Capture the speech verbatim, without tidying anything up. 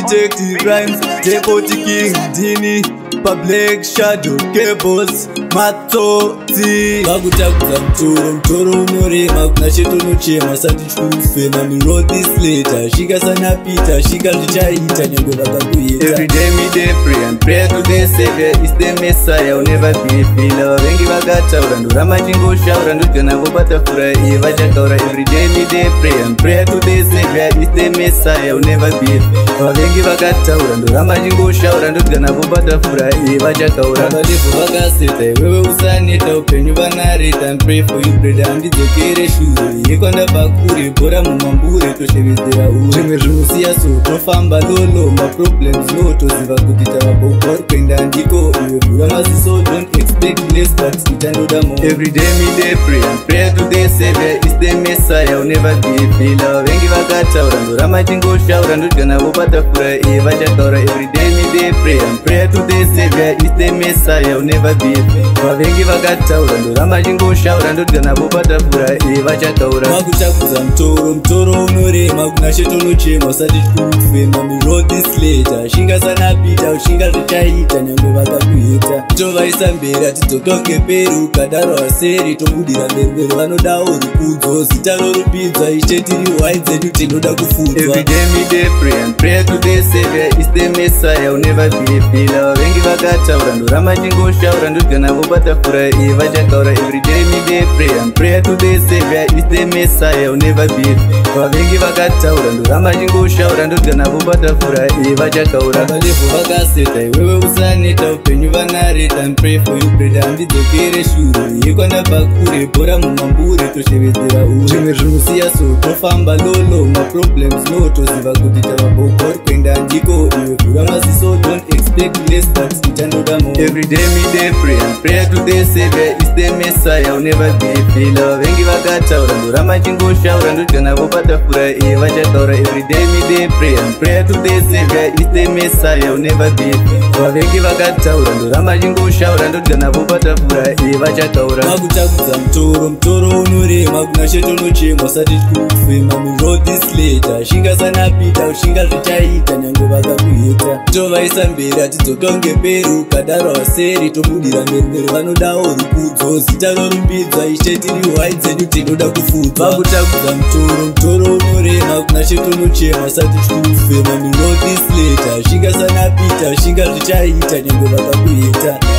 Detective Rhymes, Deputy King Dini, Public Shadow Cables, Matoti. Vakutakuza mtoro, mtoro unorema, kuna cheto nochema, sati chufema. Mi wrote this letter, shika sana pita, shika zichaita, nyongo vakakuita. Every day me day pray and pray to the Savior, is the Messiah, will never be a failure. Vengi vakata urando, rama jingo shaura, ndukana vopata furai, vachakaura. Every day me day pray and pray to the Savior, is the Messiah, will never be a failure. Vengi vakata urando, rama jingo shaura, ndukana vopata furai, vachakaura. Vakalefu vakaseta, wewe usaneta, upenyu vanareta, and pray for you brother, andizokere shure. Yekonda bakure, bora mumambure, toshevezera ure. Zvimwe zvimusiya so, tofamba lolo, ma problems no, toziva kuti tavabokor kwenda ndiko. Iwe vura maziso, don't expect less, but itanoda more. Every day me day pray and pray to the Savior, is the Messiah, will never be a failure. Vengi vakataura, ndorama chingoshaura, ndogana vopata furai, vachakaura. Every day me day pray and pray to the Savior, is the Messiah, will never be a failure. Vengi vakataura, ndorama chingoshaura, ndogana vopata furai, vachakaura. Vakutakuza mtoro, mtoro unorema, kuna cheto nochema, sati chufema. Mi wrote this letter, shinga sana pita, ushinga zichaita, nyongo vakakuita. Tovaisa mberi, atidzotonge peru, kadaro aseri, tobudira mberi, vanoda urukudzo, zita rorupidzwa, ichetiri waidzedu tinoda kufudzwa. Every day me day pray and pray to the Savior, is the Messiah, will never be a failure. Vengi vakataura, ndorama chingoshaura, ndogana vopata furai, vachakaura. Every day me day pray and pray to the Savior, is the Messiah, will never be a failure. Vengi vakataura, ndorama chingoshaura, ndogana vopata furai, vachakaura. Vakalefu vakaseta, wewe usaneta, upenyu vanareta, and pray for you brother, andizokere shure. Yekonda bakure, bora mumambure, toshevezera ure. Zvimwe zvimusiya so, tofamba lolo, ma problems no, toziva kuti tavabokor kwenda ndiko. Iwe vura maziso, don't expect less, but itanoda more. Every day me day pray and pray to the Savior, is the Messiah, will never be a failure. Vengi vakataura, ndorama chingoshaura, ndogana vopata furai, vachakaura. Every day me day pray and pray to the Savior, is the Messiah, will never be a failure. Vengi vakataura, ndorama chingoshaura, ndogana vopata furai, vachakaura. Vakutakuza mtoro, mtoro unorema, kuna cheto nochema, sati chufema. Mi wrote this letter, shinga sana pita, ushinga zichaita, nyongo vakakuita. Tovaisa mberi, atidzotonge peru, kadaro aseri, tobudira mberi, vanoda urukudzo, zita rorumbidzwa, ichetiri waidzedu tinoda kufudzwa. Vakutakuza mtoro, mtoro unorema, kuna cheto nochema, sati chufema. Mi wrote this letter, shinga sana pita, ushinga zichaita, nyongo vakakuita.